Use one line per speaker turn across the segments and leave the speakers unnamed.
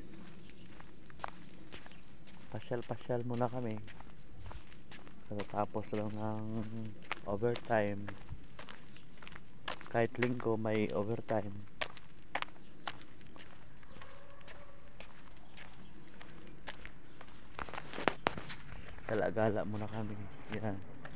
guys. Pasyal-pasyal muna kami. Tapos lang ng overtime. Kahit linggo may overtime. Gala-gala muna kami. Yan.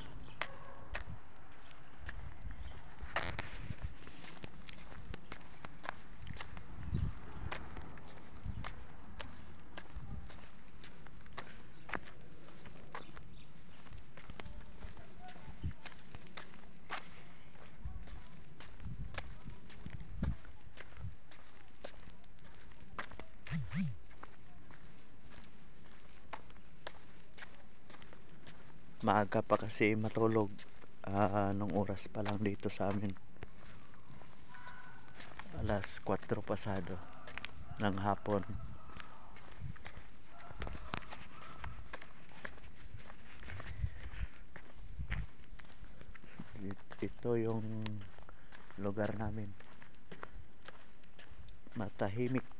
Maaga pa kasi matulog. Nung oras pa lang dito sa amin. Alas 4 pasado ng hapon. Ito yung lugar namin. Matahimik.